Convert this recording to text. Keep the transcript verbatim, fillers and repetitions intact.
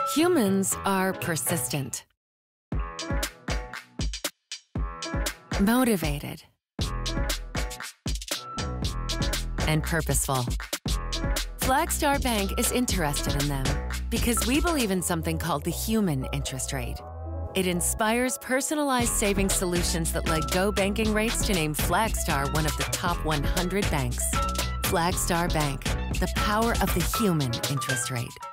Humans are persistent, motivated, and purposeful. Flagstar Bank is interested in them because we believe in something called the human interest rate. It inspires personalized savings solutions that let go banking rates to name Flagstar one of the top one hundred banks. Flagstar Bank, the power of the human interest rate.